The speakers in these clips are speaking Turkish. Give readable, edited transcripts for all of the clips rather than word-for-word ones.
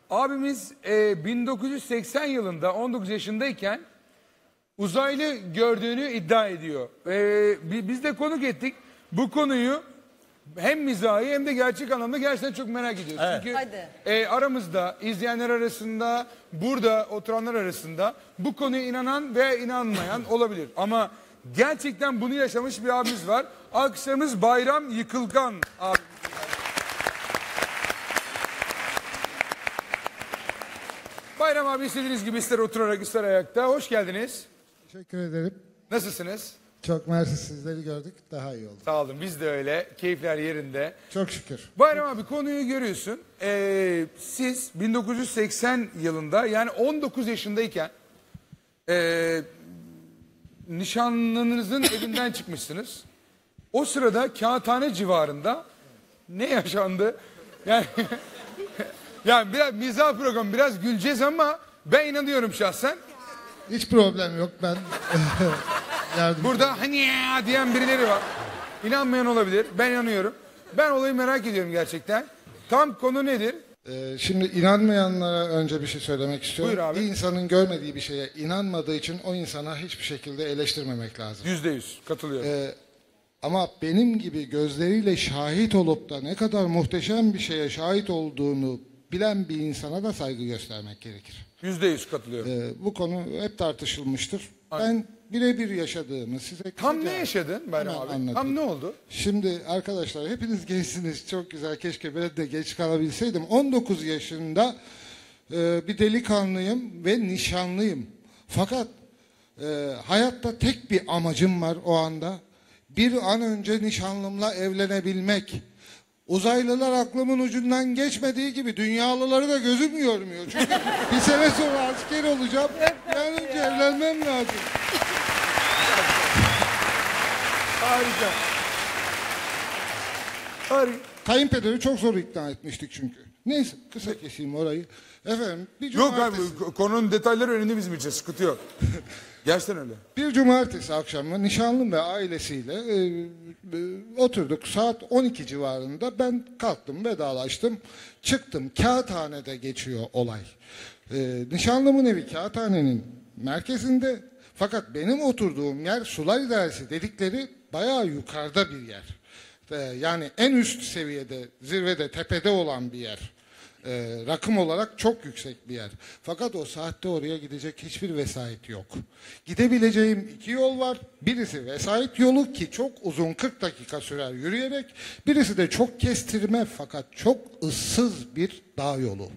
Abimiz 1980 yılında 19 yaşındayken uzaylı gördüğünü iddia ediyor. Biz de konuk ettik. Bu konuyu hem mizahi hem de gerçek anlamda gerçekten çok merak ediyoruz. Evet. Çünkü aramızda izleyenler arasında, burada oturanlar arasında bu konuya inanan veya inanmayan olabilir. Ama gerçekten bunu yaşamış bir abimiz var. Alkışlarımız Bayram Yıkılgan abi. Bayram abi istediğiniz gibi ister oturarak ister ayakta. Hoş geldiniz. Teşekkür ederim. Nasılsınız? Çok mersi, sizleri gördük. Daha iyi oldu. Sağ olun, biz de öyle. Keyifler yerinde. Çok şükür. Bayram abi konuyu görüyorsun. Siz 1980 yılında yani 19 yaşındayken nişanlınızın evinden çıkmışsınız. O sırada Kağıthane civarında ne yaşandı? Yani yani biraz mizah programı, biraz güleceğiz ama ben inanıyorum şahsen. Hiç problem yok. Ben Burada hani ya diyen birileri var. İnanmayan olabilir. Ben inanıyorum. Ben olayı merak ediyorum gerçekten. Tam konu nedir? Şimdi inanmayanlara önce bir şey söylemek istiyorum. Buyur abi. Bir insanın görmediği bir şeye inanmadığı için o insana hiçbir şekilde eleştirmemek lazım. %100 katılıyorum. Ama benim gibi gözleriyle şahit olup da ne kadar muhteşem bir şeye şahit olduğunu bilen bir insana da saygı göstermek gerekir. %100 katılıyorum. Bu konu hep tartışılmıştır. Ben birebir yaşadığımı size... Tam ne yaşadın Bayram Hemen abi? anlatayım. Tam ne oldu? Şimdi arkadaşlar hepiniz gençsiniz. Çok güzel. Keşke ben de geç kalabilseydim. 19 yaşında bir delikanlıyım ve nişanlıyım. Fakat hayatta tek bir amacım var o anda. Bir an önce nişanlımla evlenebilmek. Uzaylılar aklımın ucundan geçmediği gibi dünyalıları da gözüm görmüyor. Çünkü bir sene sonra asker olacağım. Bir an önce evlenmem lazım. Harika. Harika. Kayınpederi çok zor ikna etmiştik çünkü. Neyse kısa keseyim orayı. Efendim bir Yok cumartesi, abi konunun detayları önemli bizim için, sıkıntı yok. Gerçekten öyle. bir cumartesi akşamı nişanlım ve ailesiyle oturduk. Saat 12 civarında ben kalktım, vedalaştım. Çıktım. Kağıthane'de geçiyor olay. Nişanlımın evi Kağıthane'nin merkezinde. Fakat benim oturduğum yer sular idaresi dedikleri bayağı yukarıda bir yer. Yani en üst seviyede, zirvede, tepede olan bir yer. Rakım olarak çok yüksek bir yer. Fakat o saatte oraya gidecek hiçbir vesait yok. Gidebileceğim iki yol var. Birisi vesait yolu ki çok uzun 40 dakika sürer yürüyerek. Birisi de çok kestirme fakat çok ıssız bir dağ yolu.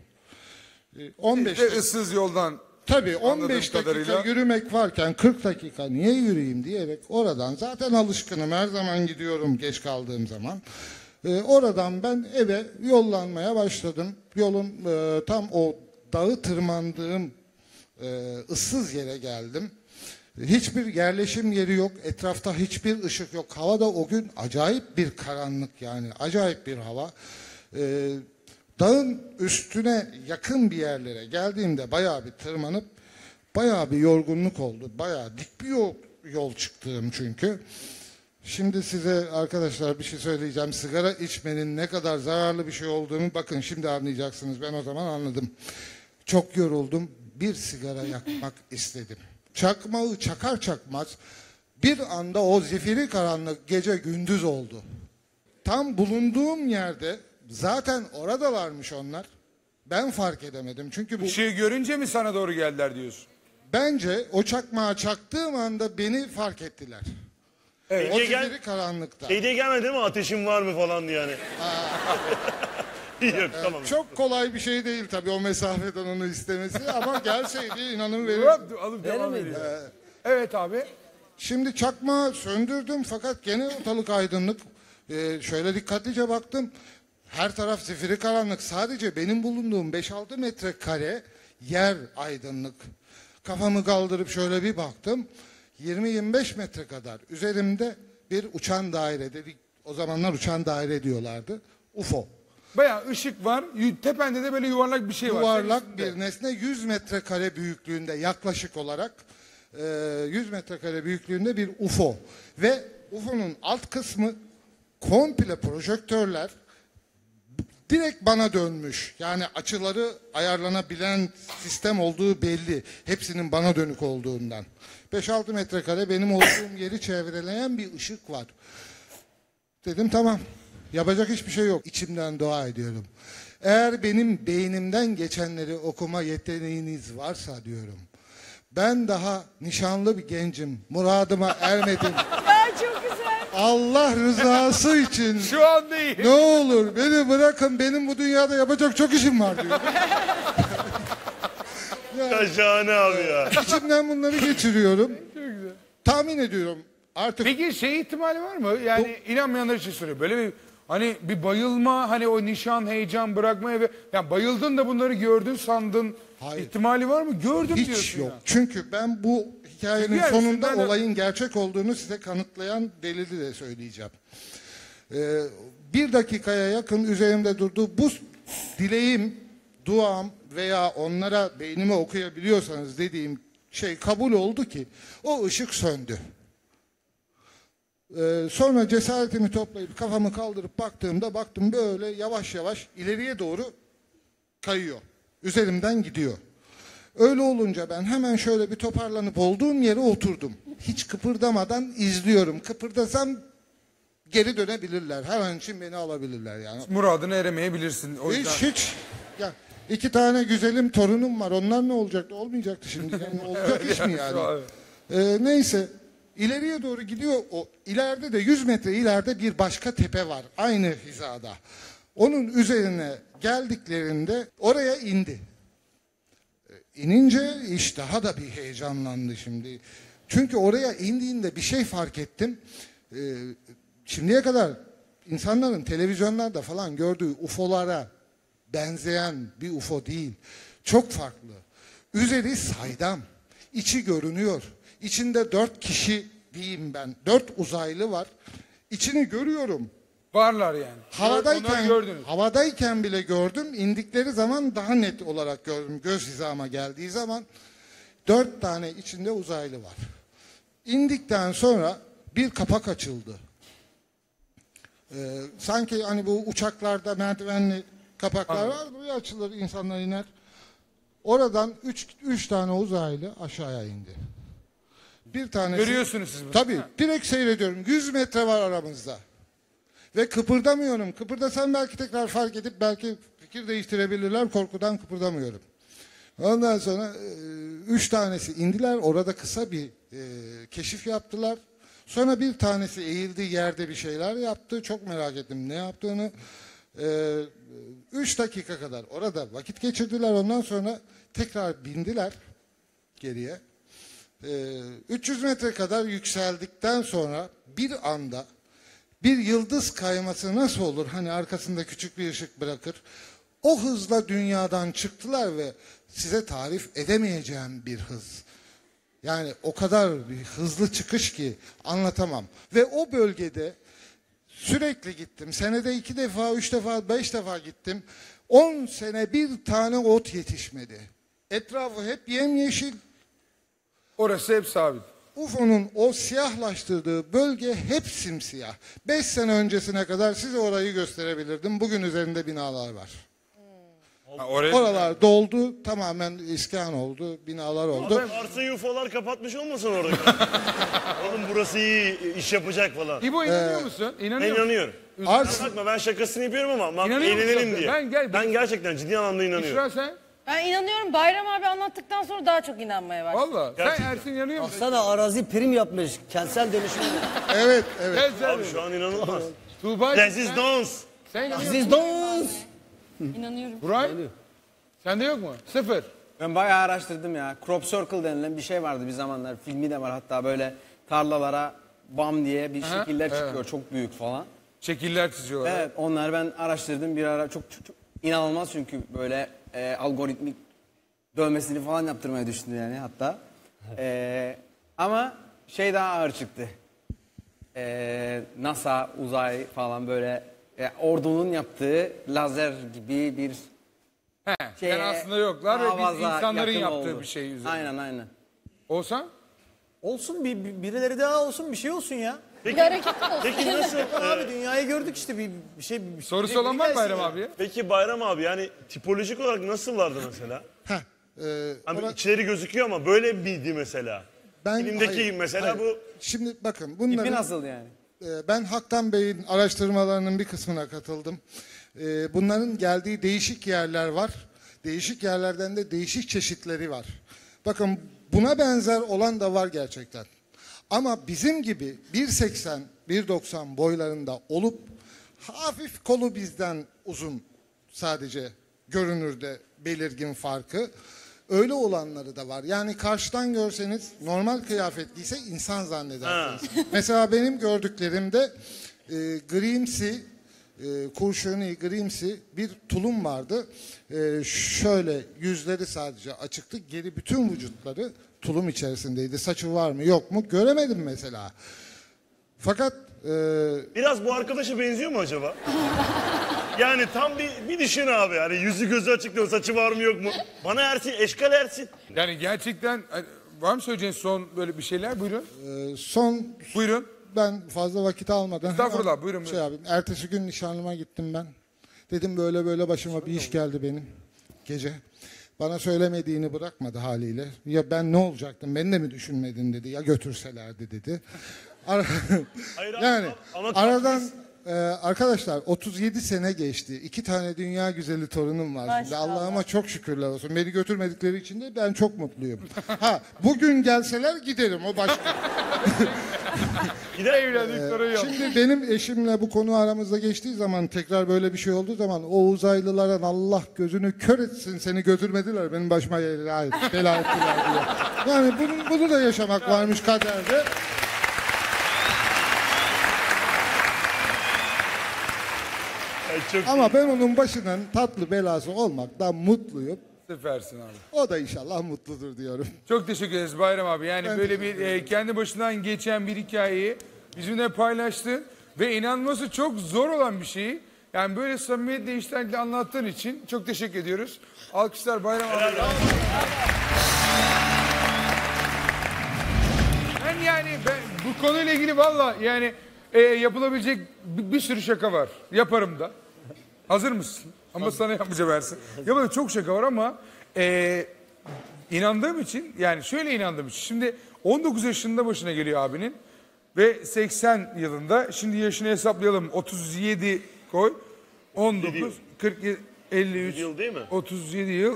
15 İşte ıssız yoldan. Tabii 15 dakika kadarıyla yürümek varken 40 dakika niye yürüyeyim diyerek oradan zaten alışkınım, her zaman gidiyorum geç kaldığım zaman. Oradan ben eve yollanmaya başladım. Yolun tam o dağı tırmandığım ıssız yere geldim. Hiçbir yerleşim yeri yok. Etrafta hiçbir ışık yok. Havada o gün acayip bir karanlık, yani acayip bir hava. Dağın üstüne yakın bir yerlere geldiğimde bayağı bir tırmanıp bayağı bir yorgunluk oldu. Bayağı dik bir yol çıktığım çünkü. Şimdi size arkadaşlar bir şey söyleyeceğim. Sigara içmenin ne kadar zararlı bir şey olduğunu bakın şimdi anlayacaksınız. Ben o zaman anladım. Çok yoruldum. Bir sigara yakmak istedim. Çakmağı çakar çakmaz bir anda o zifiri karanlık gece gündüz oldu. Tam bulunduğum yerde zaten oradalarmış onlar. Ben fark edemedim. Çünkü bu ışığı görünce mi sana doğru geldiler diyorsun? bence o çakmağı çaktığım anda beni fark ettiler. Evet. O zifiri karanlıkta. Şey diye gelmedi değil mi? Ateşin var mı falan diye yani. Yok tamam. Çok kolay bir şey değil tabii o mesafeden onu istemesi ama gelseydi inanın verir. Alıp devam ediyor. Evet abi. Şimdi çakmağı söndürdüm fakat gene ortalık aydınlık. Şöyle dikkatlice baktım. Her taraf zifiri karanlık. Sadece benim bulunduğum 5-6 metrekare yer aydınlık. Kafamı kaldırıp şöyle bir baktım. 20-25 metre kadar üzerimde bir uçan daire dedik. O zamanlar uçan daire diyorlardı. UFO. Bayağı ışık var. Tepende de böyle yuvarlak bir şey var. Yuvarlak bir nesne 100 metrekare büyüklüğünde yaklaşık olarak 100 metrekare büyüklüğünde bir UFO. Ve UFO'nun alt kısmı komple projektörler, direkt bana dönmüş. Yani açıları ayarlanabilen sistem olduğu belli. Hepsinin bana dönük olduğundan. 5-6 metrekare benim olduğum yeri çevreleyen bir ışık var. Dedim tamam. Yapacak hiçbir şey yok. İçimden dua ediyorum. Eğer benim beynimden geçenleri okuma yeteneğiniz varsa diyorum. Ben daha nişanlı bir gencim. Muradıma ermedim. Ya çok güzel. Allah rızası için Şu an değil. ne olur beni bırakın. Benim bu dünyada yapacak çok işim var diyor. Ya şahane abi ya. İçimden bunları geçiriyorum. Tahmin ediyorum. Artık Peki şey ihtimali var mı? Yani inanmayanlar için soruyorum. Böyle bir hani bir bayılma, hani o nişan, heyecan bırakmaya ve yani bayıldın da bunları gördün sandın. Hayır. İhtimali var mı? Gördüm hiç diyorsun yok. ya. Çünkü ben bu hikayenin Yani sonunda üstünden de- olayın gerçek olduğunu size kanıtlayan delili de söyleyeceğim. Bir dakikaya yakın üzerimde durduğu bu dileğim, duam veya onlara beynimi okuyabiliyorsanız dediğim şey kabul oldu ki o ışık söndü. Sonra cesaretimi toplayıp kafamı kaldırıp baktığımda baktım böyle yavaş yavaş ileriye doğru kayıyor. Üzerimden gidiyor. Öyle olunca ben hemen şöyle bir toparlanıp olduğum yere oturdum. Hiç kıpırdamadan izliyorum. Kıpırdasam geri dönebilirler. Her an için beni alabilirler yani. Muradına eremeyebilirsin. O yüzden. Hiç. Ya, 2 tane güzelim torunum var. Onlar ne olacaktı? Olmayacaktı şimdi. Yani olacak iş mi yani? Neyse. İleriye doğru gidiyor. O ileride de 100 metre ileride bir başka tepe var. Aynı hizada. Onun üzerine geldiklerinde oraya indi. İnince iş daha da bir heyecanlandı şimdi. Çünkü oraya indiğinde bir şey fark ettim. Şimdiye kadar insanların televizyonlarda falan gördüğü UFO'lara benzeyen bir UFO değil. Çok farklı. Üzeri saydam. İçi görünüyor. İçinde 4 kişi diyeyim ben. 4 uzaylı var. İçini görüyorum. Varlar yani. Onları gördünüz. Havadayken bile gördüm. İndikleri zaman daha net olarak gördüm. Göz hizama geldiği zaman 4 tane içinde uzaylı var. İndikten sonra bir kapak açıldı. Sanki hani bu uçaklarda merdivenli kapaklar var. Buraya açılır, insanlar iner. Oradan 3 tane uzaylı aşağıya indi. Bir tanesi... Görüyorsunuz siz bunu. Tabii. Ha. Direkt seyrediyorum. 100 metre var aramızda. Ve kıpırdamıyorum. Kıpırdasam belki tekrar fark edip belki fikir değiştirebilirler. Korkudan kıpırdamıyorum. Ondan sonra 3 tanesi indiler. Orada kısa bir keşif yaptılar. Sonra bir tanesi eğildi, yerde bir şeyler yaptı. Çok merak ettim ne yaptığını. 3 dakika kadar orada vakit geçirdiler. Ondan sonra tekrar bindiler geriye. 300 metre kadar yükseldikten sonra bir anda bir yıldız kayması nasıl olur? Hani arkasında küçük bir ışık bırakır. O hızla dünyadan çıktılar ve size tarif edemeyeceğim bir hız. Yani o kadar bir hızlı çıkış ki anlatamam. Ve o bölgede sürekli gittim. Senede 2 defa, 3 defa, 5 defa gittim. 10 sene bir tane ot yetişmedi. Etrafı hep yemyeşil. Orası hep sabit. UFO'nun o siyahlaştırdığı bölge hep simsiyah. 5 sene öncesine kadar size orayı gösterebilirdim. Bugün üzerinde binalar var. Ha, oraya... Oralar doldu, tamamen iskan oldu, binalar oldu. Abi arsayı UFO'lar kapatmış olmasın orada? Oğlum burası iyi iş yapacak falan. İbo inanıyor musun? Ben İnanıyor musun? inanıyorum. Ars Bakma ben şakasını yapıyorum ama İnanıyor musun? eğlenelim diye. Ben Gerçekten ciddi anlamda inanıyorum. Büşra sen? Ben inanıyorum. Bayram abi anlattıktan sonra daha çok inanmaya başladım. Valla. Sen Gerçekten. Ersin inanıyor musun? Baksana arazi prim yapmış. Kentsel dönüşüm. Evet, evet. Gel sen. Abi şu an inanılmaz. Tuğba. Resistance. Sen inanıyor musun? Aziz Dons. İnanıyorum. Buray? Sende yok mu? 0. Ben bayağı araştırdım ya. Crop circle denilen bir şey vardı bir zamanlar. Filmi de var hatta böyle tarlalara bam diye bir şekiller çıkıyor. Çok büyük falan. Şekiller çiziyorlar. Evet onlar ben araştırdım bir ara. Çok inanılmaz çünkü böyle algoritmik dövmesini falan yaptırmaya düşündüm yani hatta. Ama şey daha ağır çıktı. NASA, uzay falan böyle ordunun yaptığı lazer gibi bir He, yani aslında yoklar ve biz avaza insanların yakın yaptığı oldu. bir şey üzerine. Aynen aynen. Olsan? Olsun birileri daha olsun bir şey olsun ya. Bir hareketli olsun. Peki nasıl? Abi dünyayı gördük işte bir şey. Bir Sorusu olan var mı Bayram abiye? Peki Bayram abi yani tipolojik olarak nasıllardı mesela? Hani içleri gözüküyor ama böyle miydi mesela? Filmdeki hayır, mesela hayır. bu Şimdi bakın İpi bunların nasıldı yani? ben Haktan Bey'in araştırmalarının bir kısmına katıldım. Bunların geldiği değişik yerler var. Değişik yerlerden de değişik çeşitleri var. Bakın buna benzer olan da var gerçekten. Ama bizim gibi 1.80, 1.90 boylarında olup hafif kolu bizden uzun sadece görünürde belirgin farkı. Öyle olanları da var. Yani karşıdan görseniz normal kıyafet giyse insan zannedersiniz. Mesela benim gördüklerimde grimsi, kurşuni grimsi bir tulum vardı. Şöyle yüzleri sadece açıktı. Geri bütün vücutları tulum içerisindeydi. Saçı var mı yok mu göremedim mesela. Fakat biraz bu arkadaşa benziyor mu acaba? Yani tam bir düşün abi. Hani yüzü gözü açık diyor, saçı var mı yok mu? Bana Ersin, eşkal Ersin. Yani gerçekten var mı söyleyeceğiniz son böyle bir şeyler? Buyurun. son Buyurun. ben fazla vakit almadan Estağfurullah, hemen buyurun, şey buyurun. yapayım. Ertesi gün nişanlıma gittim ben. Dedim böyle böyle başıma bir iş geldi benim gece. Bana söylemediğini bırakmadı haliyle. Ya ben ne olacaktım? Beni de mi düşünmedin dedi. Ya götürselerdi dedi. Hayır abi, Yani ama aradan arkadaşlar 37 sene geçti. 2 tane dünya güzeli torunum var şimdi. Maşallah. Allah'ıma çok şükürler olsun. Beni götürmedikleri için de ben çok mutluyum. Bugün gelseler giderim o başka. Evlendik soruyu yok. Şimdi benim eşimle bu konu aramızda geçtiği zaman tekrar böyle bir şey olduğu zaman o uzaylıların Allah gözünü kör etsin seni götürmediler benim başıma bela ettiler diye. Yani bunu da yaşamak varmış kaderde. Ay, çok Ama ben onun başının tatlı belası olmaktan mutluyum. Süpersin abi. O da inşallah mutludur diyorum. Çok teşekkür ederiz Bayram abi. Yani Ben böyle bir kendi başından geçen bir hikayeyi bizimle paylaştın ve inanması çok zor olan bir şeyi yani böyle samimiyetle içtenlikle anlattığın için çok teşekkür ediyoruz. Alkışlar Bayram abi. Ben bu konuyla ilgili valla yani yapılabilecek bir sürü şaka var. Yaparım da. Hazır mısın? Ama sana yapmayacağım Ersin. Yapacağım çok şaka var ama inandığım için yani şöyle inandığım için. Şimdi 19 yaşında başına geliyor abinin ve 80 yılında şimdi yaşını hesaplayalım 37 koy 19 47 53 yıl değil mi? 37 yıl.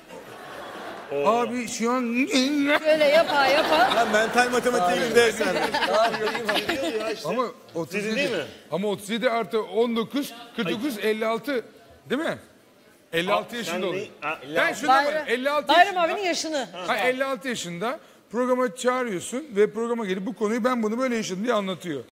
Abi şu an Böyle yapa yapa. Ya mental matematiğe gidersen. ama 37 değil mi? Ama 37 artı 19 49 56 değil mi? 56 Sen yaşında ne- oluyor. Ha, Ben şuna bak 56 Bayram yaşında. abinin yaşını. 56 yaşında programa çağırıyorsun ve programa gelip bu konuyu ben bunu böyle yaşadım diye anlatıyor.